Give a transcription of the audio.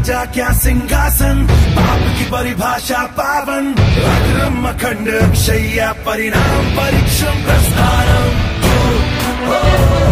राजा क्या सिंहासन, पाप की परिभाषा पावन, अग्रम अखंड अक्षय परिणाम परीक्षम